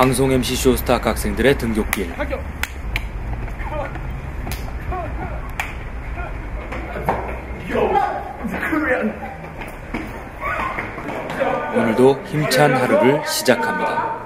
방송 MC 쇼스타 학생들의 등굣길. 오늘도 힘찬 하루를 시작합니다.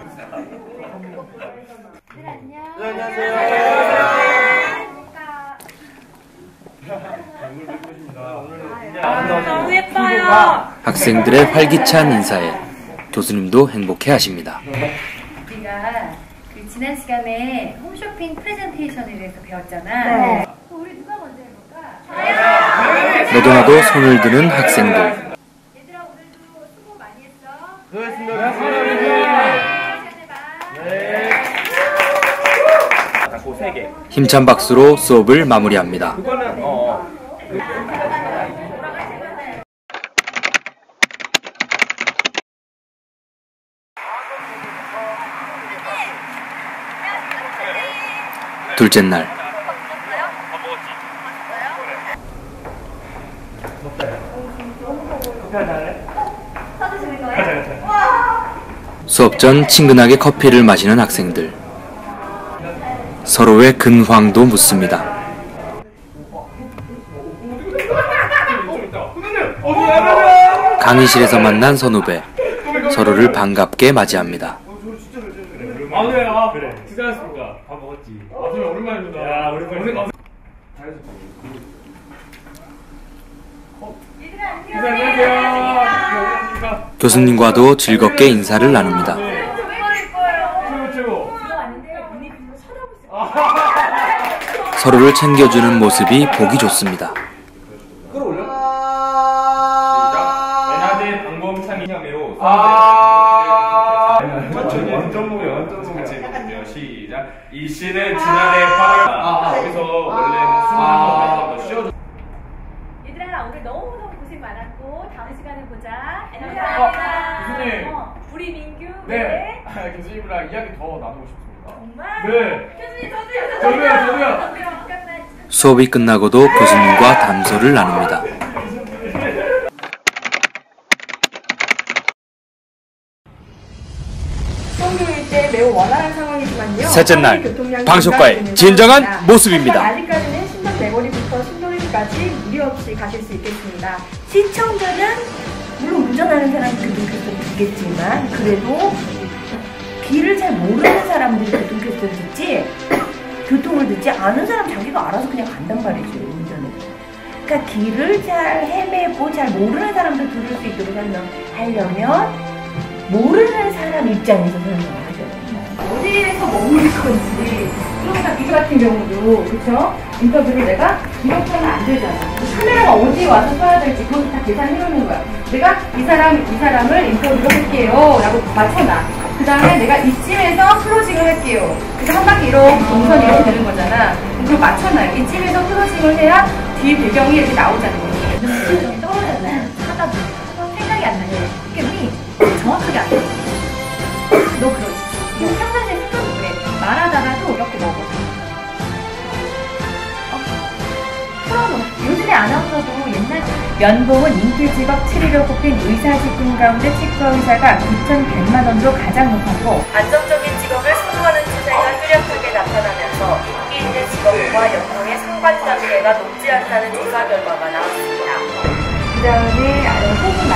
너무 예뻐요. 학생들의 활기찬 인사에 교수님도 행복해하십니다. 우리가 지난 시간에 홈쇼핑 프레젠테이션에 대해서 배웠잖아. 네. 우리 누가 먼저 해볼까? 너도 나도 손을 드는 학생들. 얘들아 오늘도 수고 많이 했어. 고세개 힘찬 박수로 수업을 마무리합니다. 둘째 날. 수업 전 친근하게 커피를 마시는 학생들. 서로의 근황도 묻습니다. 강의실에서 만난 선후배. 서로를 반갑게 맞이합니다. 그래. 수고하셨습니까? 밥 먹었지. 정말 오랜만입니다. 야, 오랜만이다. 안녕하세요. 교수님과도 즐겁게 인사를 나눕니다. 서로를 챙겨주는 모습이 보기 좋습니다. NHD 방범창이 매우 완전 무려 시작. 이 씨는 지난해 8월 여기서 원래는 수능을 쉬어줘. 얘들아 오늘 너무너무 고생 많았고 다음 시간에 보자. 감사합니다. 교수님. 우리 민규. 네. 교수님이랑 이야기 더 나누고 싶습니다. 정말? 네. 교수님 저도요. 수업이 끝나고도 교수님과 담소를 나눕니다. 수험교일 때 매우 원활한 상황이지만요. 셋째 날, 방쇼과의 진정한 모습입니다. 아직까지는 신선 내거리부터 신도림까지 무리 없이 가실 수 있겠습니다. 시청자는 물론 운전하는 사람이 교통캐스터를 듣겠지만 그래도 길을 잘 모르는 사람들이 교통캐스터를 듣지 교통을 듣지 않은 사람 자기가 알아서 그냥 간단 말이죠. 운전을. 그러니까 길을 잘 헤매고 잘 모르는 사람들 들을 수 있도록 하려면 모르는 사람 입장에서 설명을 하셔야 됩니다. 어디에서 머무를 건지 그러니까 미주 같은 경우도 그쵸? 인터뷰를 내가 기록하면 안 되잖아. 카메라가 어디 와서 써야 될지 그것도 다 계산해 놓는 거야. 내가 이 사람을 인터뷰를 할게요 라고 맞춰놔. 그 다음에 내가 이쯤에서 클로징을 할게요. 그래서 한 바퀴 이렇게 동선 이렇게 되는 거잖아. 그걸 맞춰놔요. 이쯤에서 클로징을 해야 뒤 배경이 이렇게 나오잖아요. 좀 떨어졌나요? 하다 보니까 생각이 안 나요. 이게 정확하게 안 돼. 너 그러지. 이거 평상시에 습관이 그래. 말하다가도 이렇게 먹어. 풀어놓어. 요즘에 아나운서도 옛날 연봉은 인기 직업 7위로 뽑힌 의사 직군 가운데 치과 의사가 9,100만 원으로 가장 높았고 안정적인 직업을 선호하는 추세가 뚜렷하게 나타나면서 인기 있는 직업과 연봉의 상관관계가 높지 않다는 조사 결과가 나왔습니다. 그 다음에 소문